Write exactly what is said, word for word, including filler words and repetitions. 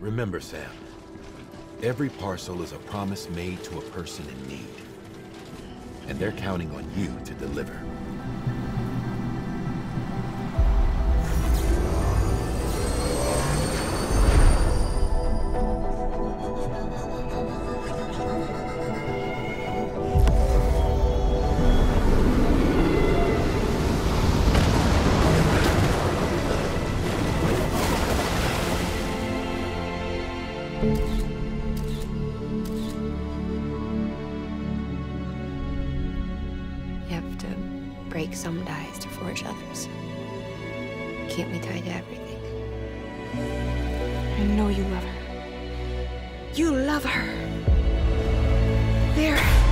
Remember, Sam, every parcel is a promise made to a person in need. And they're counting on you to deliver. You have to break some ties to forge others. Can't be tied to everything. I know you love her. You love her. There.